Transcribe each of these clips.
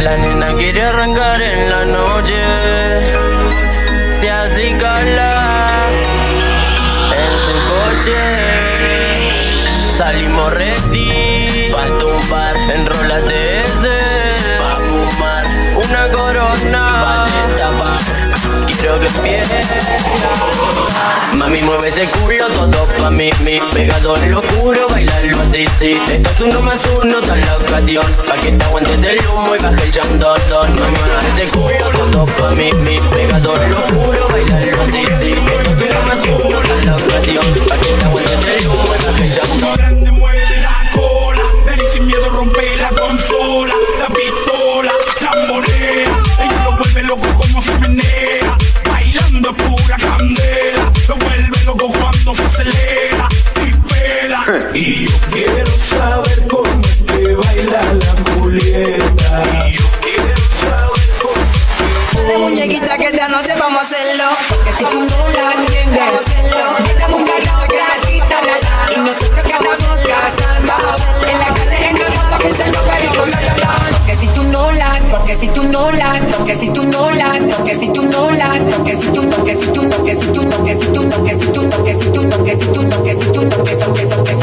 La nena quiere arrancar en la noche, se acicala en su coche. Salimos ready pa' tumbar, enrólate ese pa' fumar una corona pa' destapar. Quiero que empieces. Mami, mueve ese culo, todo pa' mí, pegado en lo oscuro, bailarlo así, sí. Esto es 1 más 1, tal la ocasión, pa' que te aguantes el humo y baje el chantón. Mami, mueve ese culo, todo pa' mí, pegado en lo oscuro, bailarlo así, sí. Esto es 1 más 1, tal la ocasión, pa' que te aguantes el humo y baje el chantón. Grande mueve la cola, ven y sin miedo rompe la consola, la pistola, chambonea, ella lo vuelve loco como se menea, bailando pura candela, lo vuelve loco cuando se acelera y pela. Y yo quiero saber cómo es que baila la Julieta. Y yo quiero saber cómo es que... La muñequita que esta noche vamos a hacerlo, porque si tú no la entiendes, vamos a hacerlo. La muñequita que asista la y nosotros que andamos cazando en la calle en el campo que se nos vayamos a llorar. Porque si tú no la, porque si tú no la, porque si tú no la, porque si tú no la, porque si tú no, porque si tú no, porque si tú no, porque si tú no, porque si tú no, porque si tú no, porque si tú no, porque si tú no, porque si tú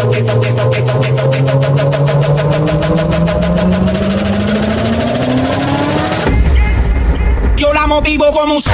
no, yo la motivo como un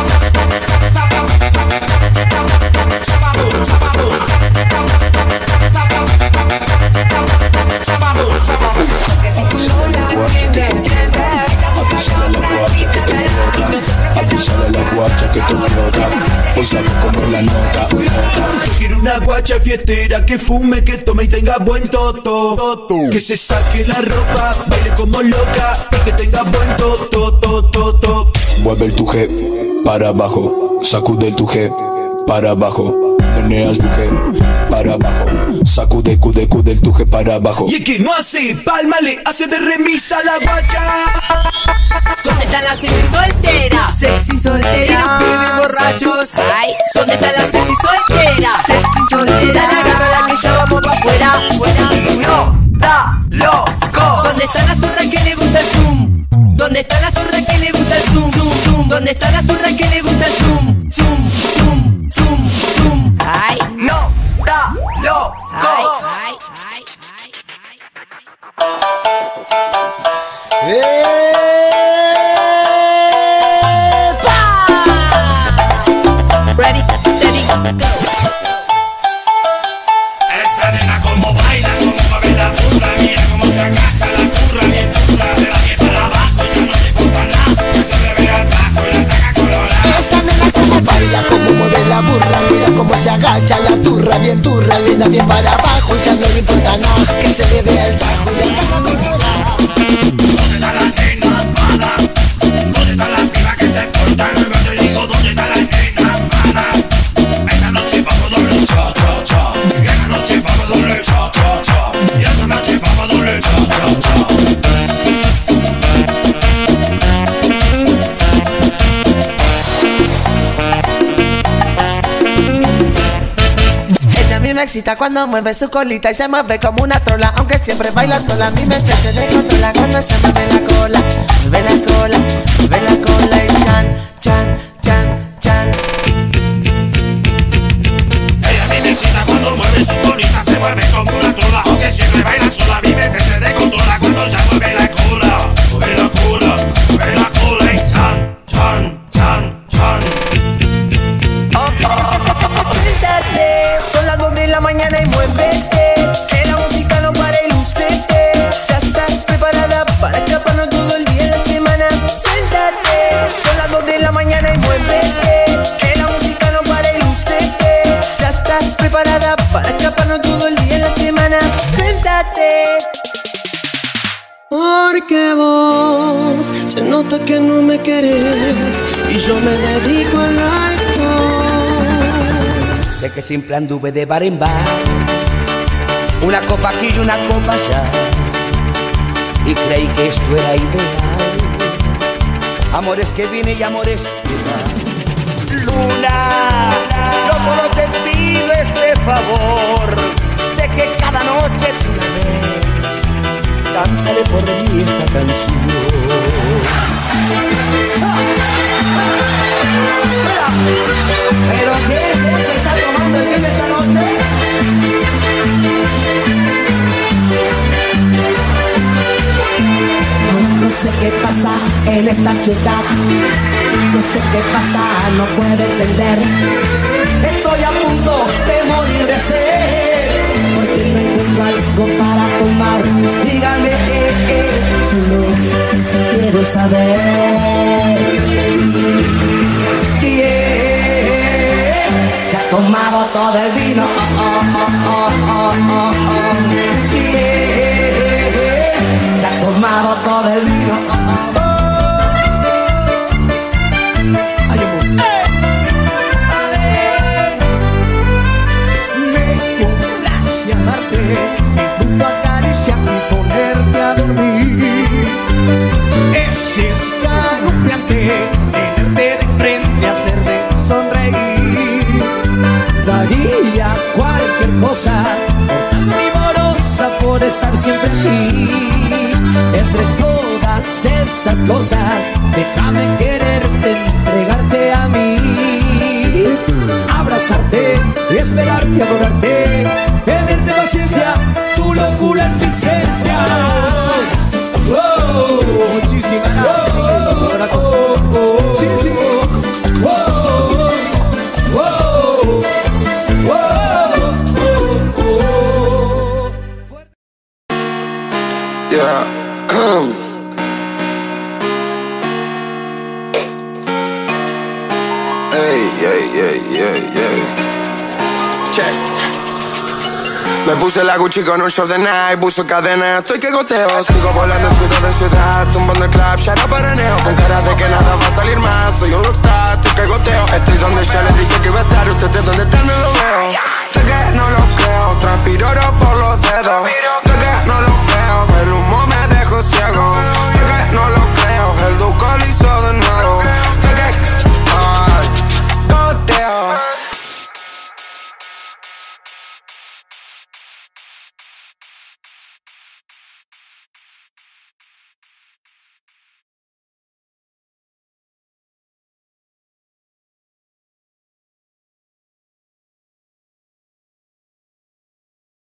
Que te flota, pues sabe cómo la nota. Yo quiero una guacha fiestera que fume, que tome y tenga buen toto, que se saque la ropa, baile como loca y que tenga buen toto. Mueve el tuje para abajo, sacude el tuje para abajo, menea el tuje para abajo, sacude el tuje para abajo. Y el que no hace palma le hace de remisa a la guacha. ¿dónde está la sexy soltera? Sexy soltera. Y los pibes borrachos. Ay, ¿dónde está la sexy soltera? Sexy soltera. La agarra que ya vamos pa' afuera. No, da loco. ¿Dónde está la zorra que le gusta el zoom? ¿Dónde está la zorra que le gusta el zoom? ¿Dónde está la zorra que le gusta el zoom? Ay, no, da loco. Ay. Ready, steady, go. Esa nena como baila, como mueve la burra, mira cómo se agacha la curra, bien dura, de la pie para abajo, ya no le importa nada, se le ve al bajo y la taca colorada. Esa nena como baila, como mueve la burra, mira cómo se agacha la turra, bien turra, le da bien para abajo, ya no le importa nada, que se le vea el bajo y la taca colorada. ¿Dónde está la nena mala? ¿Dónde está la piba que se porta? Yo digo, ¿dónde está la nena mala? Esta noche vamos doble cha cha cha. Y esta noche vamos doble cha cha cha. Y esta noche vamos doble cha cha cha. Ella a mí me excita cuando mueve su colita y se mueve como una trola, aunque siempre baila sola. Mi mente se descontrola cuando se mueve la cola, mueve la cola, mueve la cola y chan, chan, chan, chan. Ella a mí me excita cuando mueve su colita, se mueve como una trola, aunque siempre baila sola. Mi mente se descontrola cuando ya mueve la cola, mueve la cola, mueve la cola y chan, chan, chan, chan. Son las 2 de la mañana y muévete, que la música no para y lucete. Ya estás preparada para escaparnos todo el día en la semana. Suéltate. Son las 2 de la mañana y muévete, que la música no para y lucete. Ya estás preparada para escaparnos todo el día en la semana. Suéltate. Porque vos se nota que no me querés y yo me dedico al alcohol. Sé que siempre anduve de bar en bar, una copa aquí y una copa allá, y creí que esto era ideal. Amores que vienen y amores que van. Luna, yo solo te pido este favor, sé que cada noche tú la ves, cántale por mí esta canción. pasa en esta ciudad. No sé qué pasa, no puedo entender. Estoy a punto de morir de sed, porque no encuentro algo para tomar. Dígame, solo quiero saber quién se ha tomado todo el vino. ¿Quién se ha tomado todo el vino? Me complace amarte, disfruto acariciar y ponerte a dormir. Es escalofriante tenerte de frente, hacerte sonreír. Daría cualquier cosa por tan vigorosa, por estar siempre aquí. Entre todas esas cosas, déjame quererte, entregarte a mí. Abrazarte y esperarte, adorarte, tenerte paciencia, tu locura es mi esencia. Oh, muchísimas gracias, corazón. Sí, sí. Oh, oh, oh. Yeah. Hey. Check. Me puse la Gucci con un short de Nike, puso cadena, estoy que goteo. Sigo volando en ciudad en ciudad, tumbando el club, shut up araneo. Con cara de que nada va a salir más, soy un rockstar, estoy que goteo. Estoy donde yo les dije que iba a estar, ustedes donde están no lo veo. De que no lo creo, transpiro oro por los dedos.